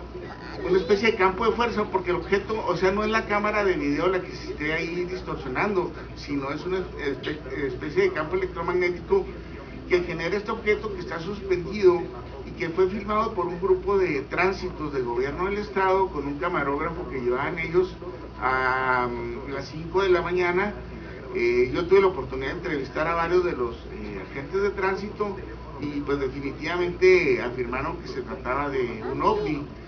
una especie de campo de fuerza, porque el objeto, o sea, no es la cámara de video la que se esté ahí distorsionando, sino es una especie de campo electromagnético que genera este objeto que está suspendido y que fue filmado por un grupo de tránsitos del gobierno del estado con un camarógrafo que llevaban ellos a las 5 de la mañana. Yo tuve la oportunidad de entrevistar a varios de los agentes de tránsito y pues definitivamente afirmaron que se trataba de un ovni.